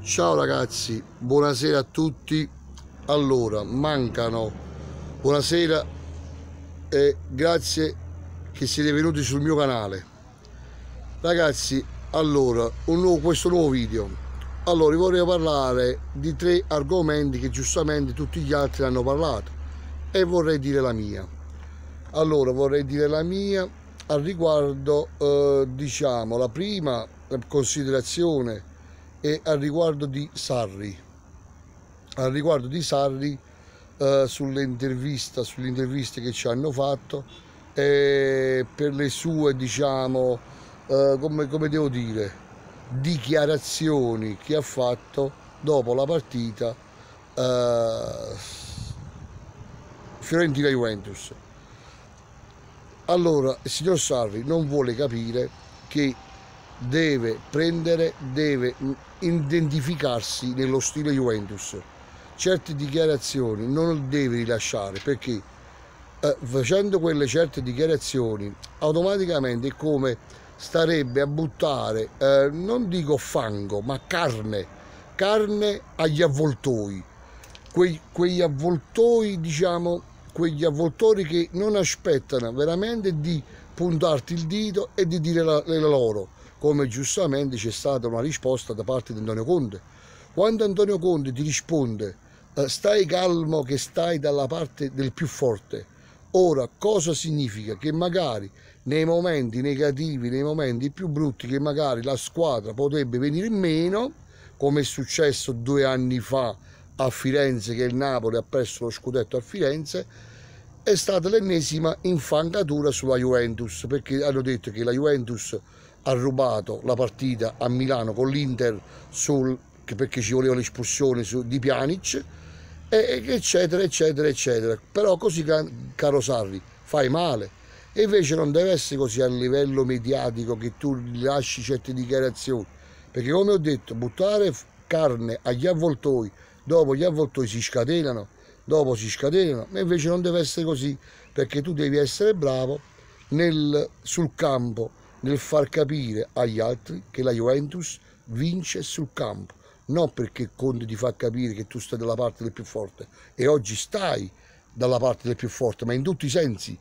Ciao ragazzi, buonasera a tutti. Allora, buonasera e grazie che siete venuti sul mio canale. Ragazzi, allora, questo nuovo video. Allora, vi vorrei parlare di 3 argomenti che giustamente tutti gli altri hanno parlato e vorrei dire la mia. Allora, vorrei dire la mia al riguardo, diciamo, la prima considerazione e al riguardo di Sarri, sulle interviste che ci hanno fatto, per le sue, diciamo, come devo dire, dichiarazioni che ha fatto dopo la partita Fiorentina-Juventus. Allora, il signor Sarri non vuole capire che deve identificarsi nello stile Juventus. Certe dichiarazioni non deve rilasciare, perché facendo quelle certe dichiarazioni automaticamente è come starebbe a buttare, non dico fango, ma carne agli avvoltoi, quegli avvoltoi, diciamo, quegli avvoltori che non aspettano veramente di puntarti il dito e di dire la loro, come giustamente c'è stata una risposta da parte di Antonio Conte. Quando Antonio Conte ti risponde stai calmo che stai dalla parte del più forte, ora cosa significa? Che magari nei momenti negativi, nei momenti più brutti, che magari la squadra potrebbe venire meno, come è successo 2 anni fa a Firenze, che il Napoli ha perso lo scudetto a Firenze, è stata l'ennesima infangatura sulla Juventus, perché hanno detto che la Juventus ha rubato la partita a Milano con l'Inter perché ci voleva l'espulsione di Pjanic, eccetera eccetera eccetera. Però così, caro Sarri, fai male. E invece non deve essere così a livello mediatico, che tu rilasci certe dichiarazioni, perché come ho detto, buttare carne agli avvoltoi, dopo gli avvoltoi si scatenano, ma invece non deve essere così, perché tu devi essere bravo sul campo, nel far capire agli altri che la Juventus vince sul campo, non perché Conte ti fa capire che tu stai dalla parte del più forte, e oggi stai dalla parte del più forte, ma in tutti i sensi,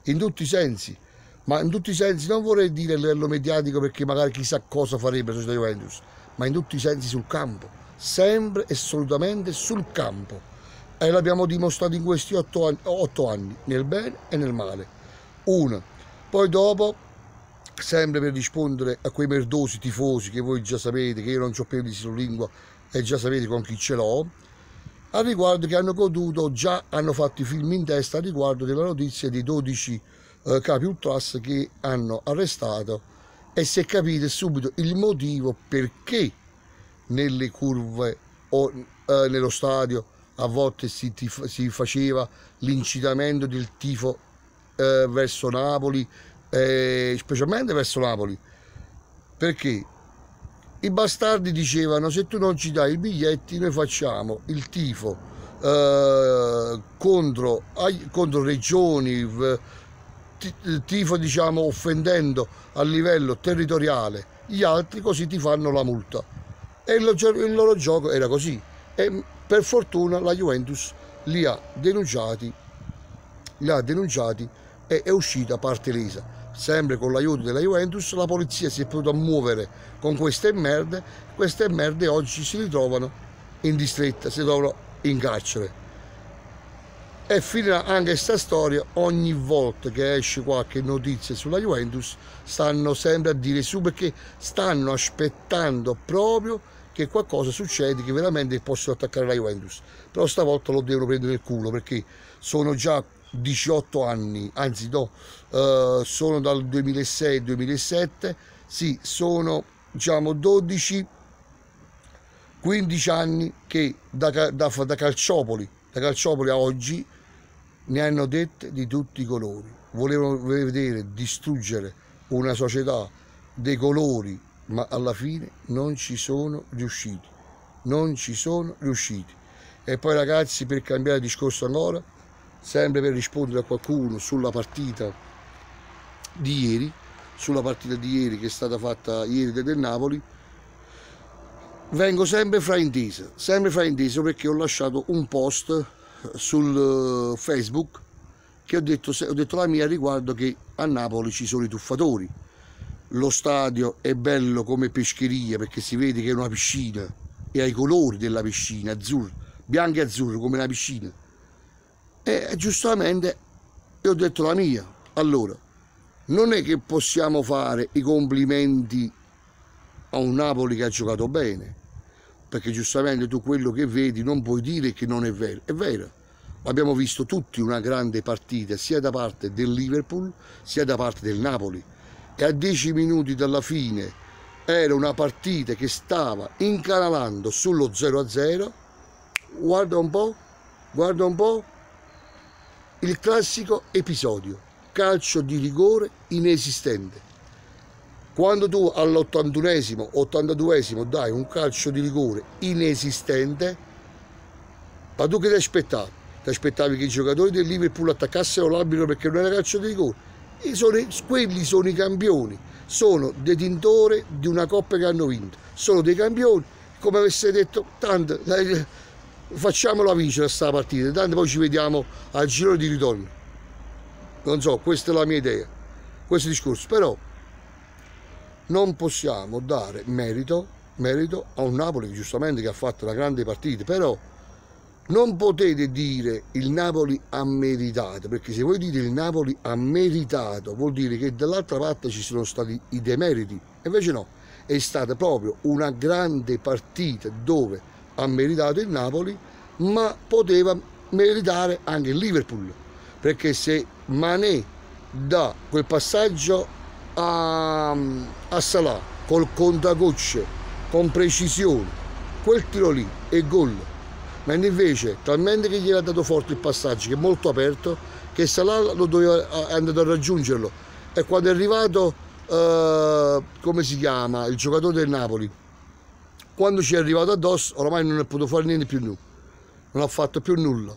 ma in tutti i sensi, non vorrei dire a livello mediatico, perché magari chissà cosa farebbe la società Juventus, ma in tutti i sensi sul campo, sempre e assolutamente sul campo. E l'abbiamo dimostrato in questi 8 anni, nel bene e nel male. Poi dopo, sempre per rispondere a quei merdosi tifosi che voi già sapete, che io non ho più di lingua e già sapete con chi ce l'ho, a riguardo che hanno fatto i film in testa a riguardo della notizia dei 12 capi ultras che hanno arrestato, e si è capito subito il motivo perché nelle curve o nello stadio a volte si faceva l'incitamento del tifo verso Napoli, specialmente verso Napoli, perché i bastardi dicevano: se tu non ci dai i biglietti noi facciamo il tifo contro regioni, tifo, diciamo, offendendo a livello territoriale gli altri, così ti fanno la multa. E il loro gioco era così, e per fortuna la Juventus li ha denunciati e è uscita parte lesa. Sempre con l'aiuto della Juventus la polizia si è potuta muovere con queste merde oggi si ritrovano in distretta, si trovano in carcere. E finirà anche questa storia. Ogni volta che esce qualche notizia sulla Juventus stanno sempre a dire su, perché stanno aspettando proprio che qualcosa succede, che veramente possono attaccare la Juventus. Però stavolta lo devono prendere nel culo, perché sono già 18 anni, anzi no, sono dal 2006-2007, sì, sono, diciamo, 12-15 anni che da Calciopoli a oggi ne hanno dette di tutti i colori. Volevano vedere distruggere una società dei colori, ma alla fine non ci sono riusciti. E poi, ragazzi, per cambiare discorso ancora, sempre per rispondere a qualcuno sulla partita di ieri, che è stata fatta ieri del Napoli, vengo sempre frainteso perché ho lasciato un post sul Facebook che ho detto la mia riguardo, che a Napoli ci sono i tuffatori. Lo stadio è bello come pescheria perché si vede che è una piscina e ha i colori della piscina, azzurro, bianco e azzurro come una piscina. E giustamente io ho detto la mia. Allora, non è che possiamo fare i complimenti a un Napoli che ha giocato bene, perché giustamente tu quello che vedi non puoi dire che non è vero, è vero. Abbiamo visto tutti una grande partita sia da parte del Liverpool sia da parte del Napoli, e a 10 minuti dalla fine era una partita che stava incanalando sullo 0-0. Guarda un po', il classico episodio, calcio di rigore inesistente. Quando tu all'81esimo, 82esimo dai un calcio di rigore inesistente, ma tu che ti aspettavi? Ti aspettavi che i giocatori del Liverpool attaccassero l'arbitro perché non era calcio di rigore? Quelli sono i campioni, sono detentori di una coppa che hanno vinto, sono dei campioni, come avesse detto, tanto facciamola vincere sta partita, tanto poi ci vediamo al giro di ritorno. Non so, questa è la mia idea, questo discorso, però non possiamo dare merito a un Napoli che giustamente che ha fatto una grande partita, però non potete dire il Napoli ha meritato, perché se voi dite il Napoli ha meritato vuol dire che dall'altra parte ci sono stati i demeriti, e invece no, è stata proprio una grande partita dove ha meritato il Napoli, ma poteva meritare anche il Liverpool, perché se Mané dà quel passaggio a Salah col contagocce, con precisione, quel tiro lì è gol. Mentre invece talmente che gli era dato forte il passaggio, che è molto aperto, che Salah è andato a raggiungerlo, e quando è arrivato come si chiama il giocatore del Napoli, quando ci è arrivato addosso oramai non è potuto fare niente più, non ha fatto più nulla.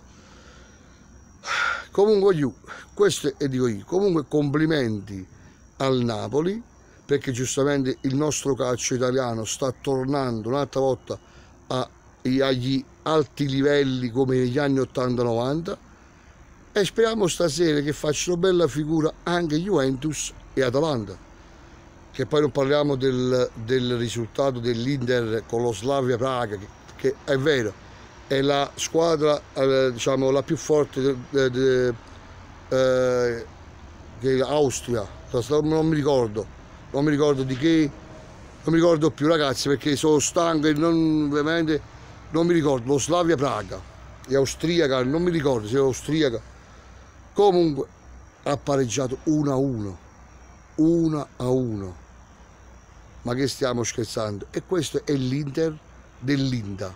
Comunque questo è, dico io, comunque complimenti al Napoli, perché giustamente il nostro calcio italiano sta tornando un'altra volta agli alti livelli come negli anni 80-90, e speriamo stasera che facciano bella figura anche Juventus e Atalanta, che poi non parliamo del risultato dell'Inter con lo Slavia Praga, che è vero, è la squadra diciamo la più forte dell'Austria, non mi ricordo di che, non mi ricordo più ragazzi perché sono stanco e veramente non mi ricordo, lo Slavia Praga è austriaca, non mi ricordo se è austriaca, comunque ha pareggiato 1-1, ma che stiamo scherzando? E questo è l'Inter dell'Inda,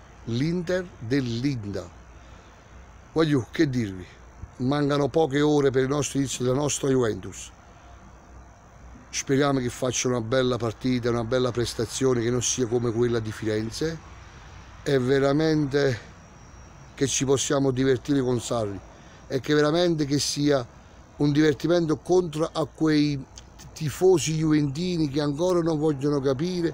voglio che dirvi, mancano poche ore per il nostro inizio della nostra Juventus. Speriamo che faccia una bella partita, una bella prestazione, che non sia come quella di Firenze, e veramente che ci possiamo divertire con Sarri, e che veramente che sia un divertimento contro a quei tifosi juventini che ancora non vogliono capire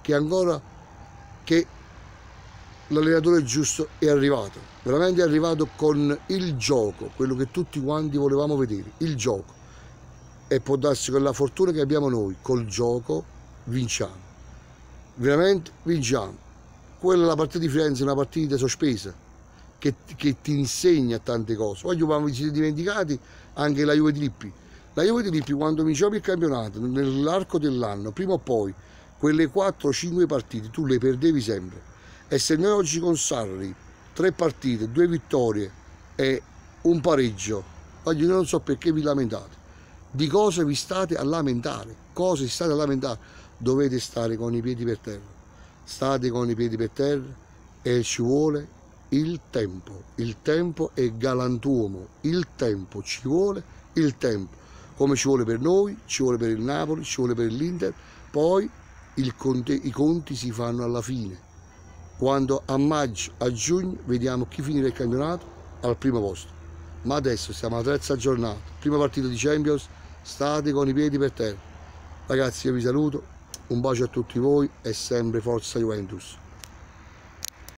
che l'allenatore giusto è arrivato, veramente è arrivato con il gioco, quello che tutti quanti volevamo vedere, il gioco. E può darsi con la fortuna che abbiamo noi, col gioco vinciamo, veramente vinciamo. Quella è la partita di Firenze, è una partita sospesa che ti insegna tante cose. Poi vi siete dimenticati anche la Juve di Lippi. La Juve di Lippi, quando vinciamo il campionato nell'arco dell'anno, prima o poi quelle 4-5 partite tu le perdevi sempre, e se noi oggi con Sarri 3 partite, 2 vittorie e un pareggio, oggi non so perché vi lamentate. Di cosa vi state a lamentare? Cosa state a lamentare? Dovete stare con i piedi per terra. State con i piedi per terra e ci vuole il tempo. Il tempo è galantuomo. Il tempo, ci vuole il tempo. Come ci vuole per noi, ci vuole per il Napoli, ci vuole per l'Inter. Poi i conti si fanno alla fine. Quando a maggio, a giugno, vediamo chi finirà il campionato al primo posto. Ma adesso siamo alla 3ª giornata, prima partita di Champions. State con i piedi per terra. Ragazzi, io vi saluto, un bacio a tutti voi e sempre forza Juventus.